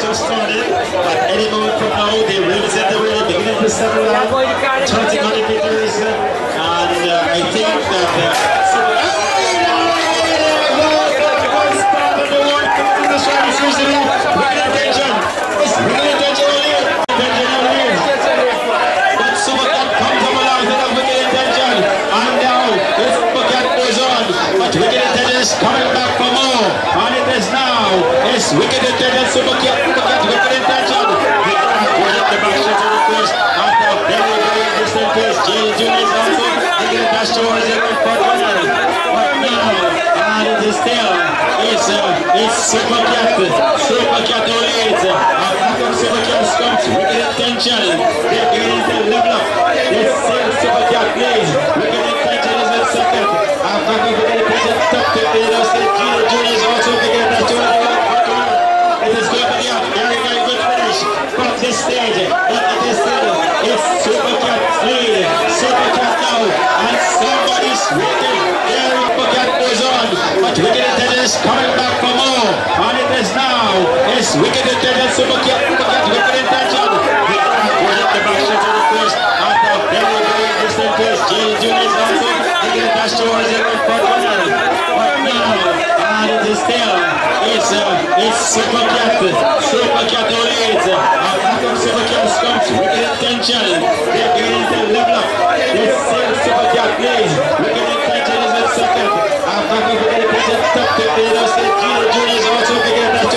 just started. At any moment from now, they represent the way beginning to settle down. 1,300 meters, and I think that. Coming back for more, and it is now. It's Wicked Intention, Super Cat, Wicked Intention. Going up the back to the course after a very, very distant pace. Jill Jr. is also taking a dash towards it for the winner. But now, and it is still, it's Super Cat who leads. And back of Super Cat comes Wicked Intention. They're beginning to level up. This same Super Cat leads. Wicked Intention is in second. And back of Wicked Intention top 50. Junior is also beginning that to it is going to be a very, very good finish from this stage. But it is still, it's Super Cat's lead. Super Cat now, and somebody's waiting. There Super Cat goes on, but Wicked Intention is coming back for more. And it is now, it's Wicked Intention, Super Cat, Wicked Intention. Going up the back to the course after a very, very distant pace. Jill Jr. is also taking a dash towards it for the winner. And it is still, it's Super Cat who leads. And back of Super Cat comes Wicked Intention. They're beginning to level up. This same Super Cat leads. Wicked Intention is in second. And back of Wicked Intention top 50. Jill Jr. is also beginning that to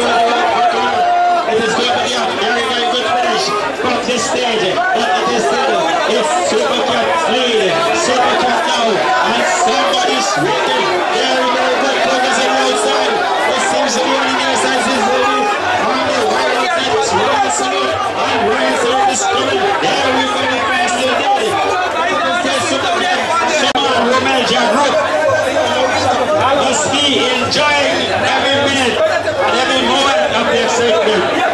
it is going to be a very, very good finish from this stage. But it is still, it's Super Cat's lead. Super Cat now, and somebody's waiting. Very, very good progress on the outside. This seems to be on the near side. This is on the right outside. It's Ryan Salute, and Ryan Salute is coming. There we go, the fast today. Super Cat, Shaman, Romel, Jack Rook. Must be enjoying every minute and every moment of the excitement.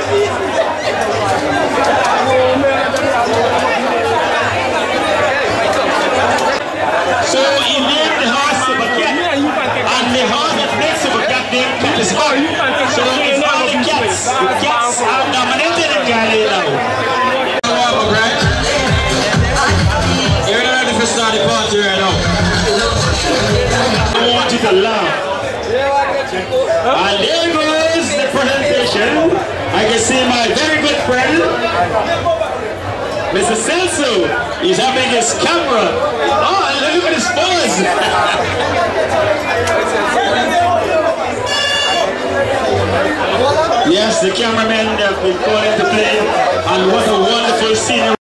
So he named the horse Super Cat, and the horse that makes Super Cat named Cat is Hot. So it's all the cats. The cats are dominated in Galilee now. You're not ready for start the party right now. I want you to laugh. And there goes the presentation. I can see my very good friend Mr. Celso. He's having his camera. Oh, look at his pose. Yes, the cameramen have been called into play, and what a wonderful scene.